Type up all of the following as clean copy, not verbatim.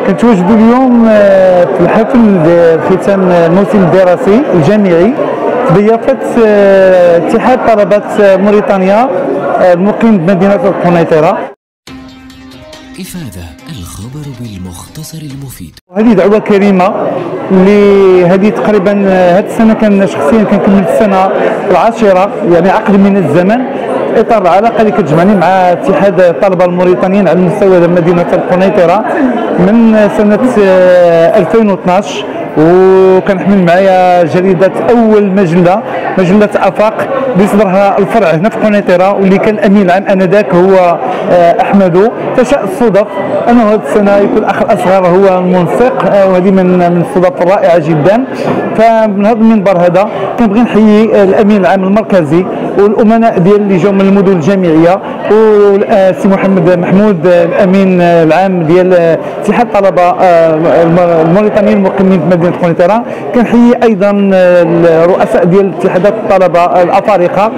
كنتواجدوا اليوم في الحفل ختام الموسم الدراسي الجامعي بضيافة اتحاد طلبة موريتانيا المقيم بمدينة القنيطرة. إفادة الخبر بالمختصر المفيد. هذه دعوة كريمة اللي هذه تقريبا هذه السنة كان شخصيا كنكمل السنة العاشرة، يعني عقد من الزمن، اطار العلاقه اللي كتجمعني مع اتحاد الطلبه الموريتانيين على مستوى مدينه القنيطره من سنه 2012، وكنحمل معايا جريده اول مجله افاق اللي صدرها الفرع هنا في قنيطره، واللي كان الامين العام انذاك هو احمد. تشاء الصدف انه هذه السنه يكون الاخ الاصغر هو المنسق، وهذه من الصدف الرائعه جدا. فمن هذا المنبر هذا كنبغي نحيي الامين العام المركزي والامناء ديال اللي جاوا من المدن الجامعيه، والسي محمد محمود الامين العام ديال اتحاد الطلبه الموريتانيين المقيمين في مدينه قنيطره. كنحيي ايضا الرؤساء ديال اتحادات الطلبه الافارقه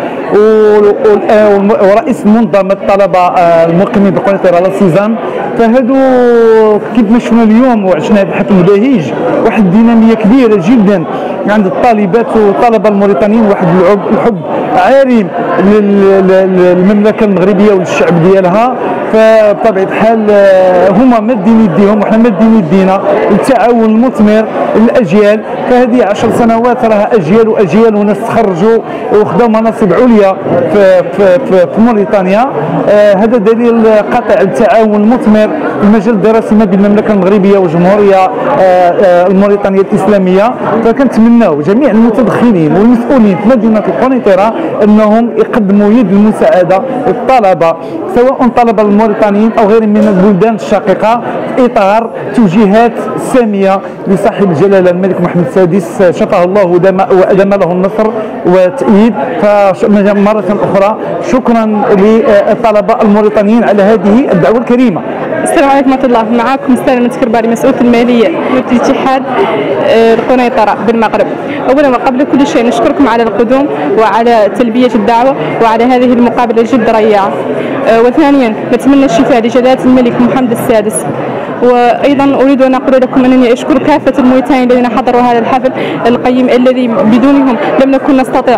ورئيس منظمه الطلبه المقيمين بقنيطره لاسيزان. فهادو كيف ما شفنا اليوم وعشنا هذا الحفل البهيج، واحد الديناميه كبيره جدا عند الطالبات والطلبه الموريتانيين، واحد الحب عارم للمملكه المغربيه والشعب ديالها. فبطبيعه الحال هما مادين يديهم وحنا مادين يدينا، التعاون المثمر للاجيال. فهذه 10 سنوات راها اجيال واجيال وناس تخرجوا وخداو مناصب عليا في موريتانيا. هذا دليل قاطع التعاون المثمر في المجال الدراسي ما بين المملكه المغربيه والجمهوريه الموريتانيه الاسلاميه. فكنتمناو جميع المتدخلين والمسؤولين في مدينه القنيطره انهم يقدموا يد المساعده للطلبه، سواء طلبه الموريتانيين او غيرهم من البلدان الشقيقه، في اطار توجيهات ساميه لصاحب الجلاله الملك محمد السادس شفاه الله وادام له النصر والتأييد. فمره اخرى شكرا للطلبه الموريتانيين على هذه الدعوه الكريمه. السلام عليكم ورحمة الله. معكم سالمة كرباري مسؤولة المالية في اتحاد القنيطرة بالمغرب. أولا وقبل كل شيء نشكركم على القدوم وعلى تلبية الدعوة وعلى هذه المقابلة الجد رائعة. وثانيا نتمنى الشفاء لجلالة الملك محمد السادس. وايضا اريد ان اقول لكم انني اشكر كافه الموريتانيين الذين حضروا هذا الحفل القيم الذي بدونهم لم نكن نستطيع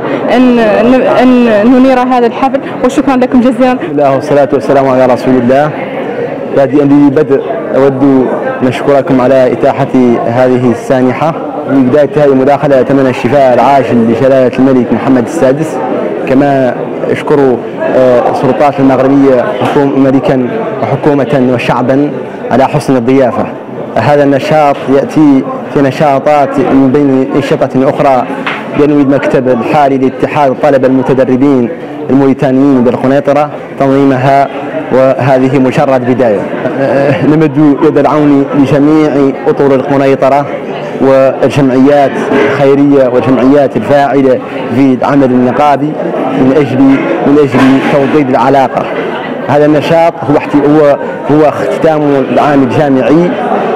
ان ننير هذا الحفل، وشكرا لكم جزيلا. بسم الله والصلاه والسلام على رسول الله. بادئا ببدء اود ان اشكركم على اتاحه هذه السانحه. من بدايه هذه المداخله اتمنى الشفاء العاجل لجلاله الملك محمد السادس، كما اشكر السلطات المغربيه ملكا وحكومه وشعبا على حسن الضيافه. هذا النشاط ياتي في نشاطات من بين انشطه اخرى ينوي المكتب الحالي لاتحاد الطلبه المتدربين الموريتانيين بالقنيطره تنظيمها، وهذه مجرد بدايه. نمد يد العون لجميع اطر القنيطره والجمعيات الخيريه والجمعيات الفاعله في العمل النقابي من اجل توطيد العلاقه. هذا النشاط هو اختتام العام الجامعي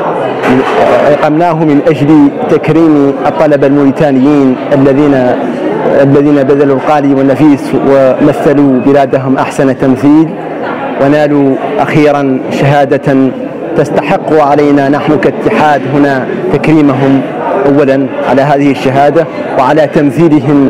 أقمناه من أجل تكريم الطلبة الموريتانيين الذين بذلوا الغالي والنفيس ومثلوا بلادهم أحسن تمثيل، ونالوا أخيرا شهادة تستحق علينا نحن كاتحاد هنا تكريمهم أولا على هذه الشهادة وعلى تمثيلهم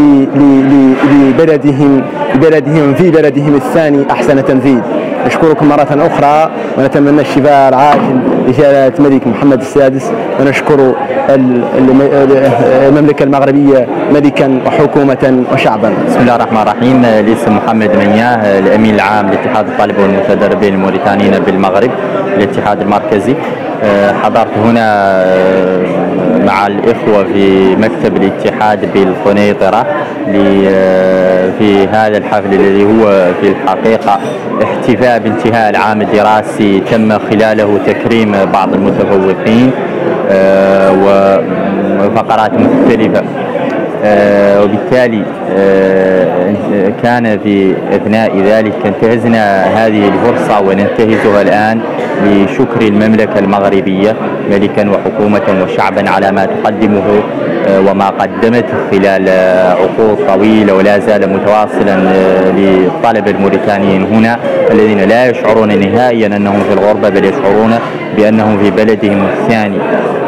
لبلدهم في بلدهم الثاني أحسن تمثيل. نشكركم مرة أخرى ونتمنى الشفاء العاجل لجلالة الملك محمد السادس، ونشكر المملكة المغربية ملكا وحكومة وشعبا. بسم الله الرحمن الرحيم. الاسم محمد منياه، الأمين العام لاتحاد الطلبة والمتدربين الموريتانيين بالمغرب، الاتحاد المركزي. حضرت هنا مع الإخوة في مكتب الاتحاد بالقنيطرة في هذا الحفل الذي هو في الحقيقة احتفاء بانتهاء العام الدراسي تم خلاله تكريم بعض المتفوقين وفقرات مختلفة. وبالتالي كان في أثناء ذلك انتهزنا هذه الفرصة وننتهزها الآن لشكر المملكة المغربية ملكا وحكومة وشعبا على ما تقدمه وما قدمته خلال عقود طويلة ولا زال متواصلا للطلبة الموريتانيين هنا الذين لا يشعرون نهائيا أنهم في الغربة، بل يشعرون بأنهم في بلدهم الثاني.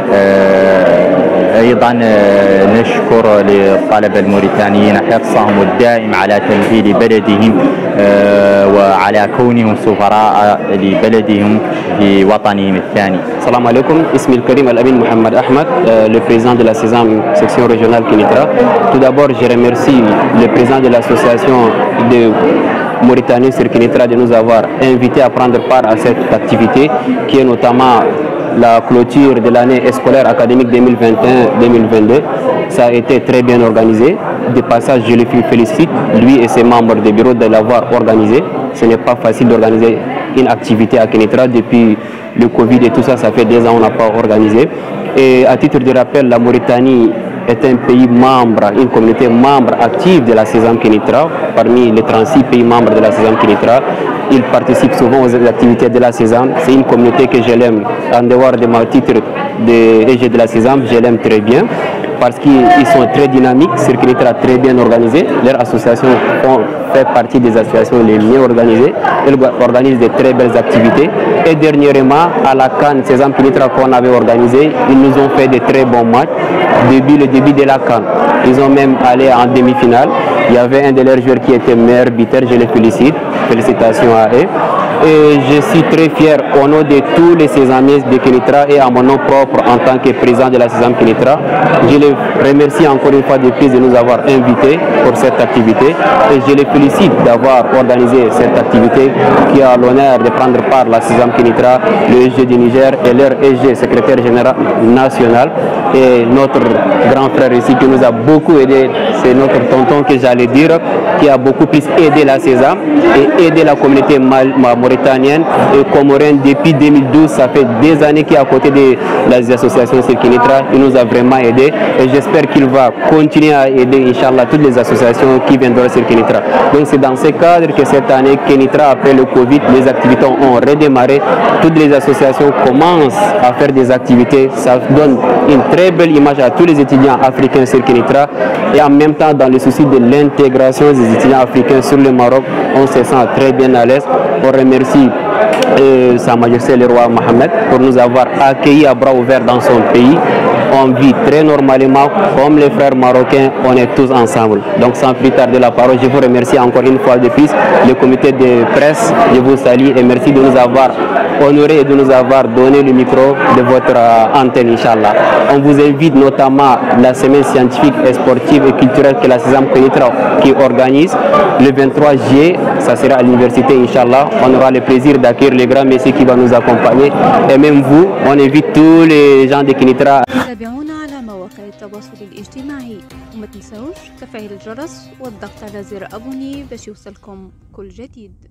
أيضا نشكر للطلبة الموريتانيين حرصهم الدائم على تمثيل بلدهم وعلى كونهم سفراء لبلدهم في وطنهم الثاني. السلام عليكم. اسمي الكريم الأمين محمد أحمد, le président de la SESAM section régionale Kénitra. Tout d'abord, je remercie le président de l'association de Mauritanie sur Kénitra de nous avoir invités à prendre part à cette activité qui est notamment la clôture de l'année scolaire académique 2021-2022. Ça a été très bien organisé. De passage, je le félicite, lui et ses membres du bureau, de l'avoir organisé. Ce n'est pas facile d'organiser une activité à Kénitra depuis le Covid et tout ça, ça fait 2 ans qu'on n'a pas organisé. Et à titre de rappel, la Mauritanie est un pays membre, une communauté membre active de la SESAM Kénitra. Parmi les 36 pays membres de la SESAM Kénitra, ils participent souvent aux activités de la SESAM. C'est une communauté que je l'aime, en dehors de mon titre de la SESAM, je l'aime très bien parce qu'ils sont très dynamiques, sur Kénitra très bien organisés. Leur association fait partie des associations les mieux organisées. Ils organisent de très belles activités. Et dernièrement, à la CAN SESAM Kénitra qu'on avait organisé, ils nous ont fait de très bons matchs. Le début de la CAN, ils ont même allé en demi-finale. Il y avait un de leurs joueurs qui était meilleur buteur, je les félicite. Félicitations à eux. Et je suis très fier au nom de tous les Sésamiens de Kénitra et à mon nom propre en tant que président de la SESAM Kénitra. Je les remercie encore une fois de plus de nous avoir invités pour cette activité et je les félicite d'avoir organisé cette activité qui a l'honneur de prendre part à la SESAM Kénitra, le SG du Niger et leur SG, secrétaire général national, et notre grand frère ici qui nous a beaucoup aidé, c'est notre tonton que j'allais dire, qui a beaucoup plus aidé la SESAM et aidé la communauté mauritanienne et comorienne depuis 2012. Ça fait des années qu'il est à côté de les associations sur Kénitra. Il nous a vraiment aidé et j'espère qu'il va continuer à aider, Inch'Allah, toutes les associations qui viendront sur Kénitra. Donc c'est dans ce cadre que cette année, Kénitra, après le Covid, les activités ont redémarré. Toutes les associations commencent à faire des activités. Ça donne une très belle image à tous les étudiants africains sur Kénitra et en même temps, dans le souci de l'intégration des étudiants africains sur le Maroc, on se sent très bien à l'aise. On remercie Sa Majesté le roi Mohamed pour nous avoir accueillis à bras ouverts dans son pays. On vit très normalement comme les frères marocains, on est tous ensemble. Donc sans plus tarder la parole, je vous remercie encore une fois de plus. Le comité de presse, je vous salue et merci de nous avoir honorés et de nous avoir donné le micro de votre antenne, Inch'Allah. On vous invite notamment la semaine scientifique et sportive et culturelle que la SESAM Kénitra qui organise le 23 juillet. Ça sera à l'université, Inch'Allah. On aura le plaisir d'accueillir le grand messie qui va nous accompagner. Et même vous, on invite tous les gens de Kénitra. تابعونا على مواقع التواصل الاجتماعي وما تنسوش تفعيل الجرس والضغط على زر أبوني باش يوصلكم كل جديد.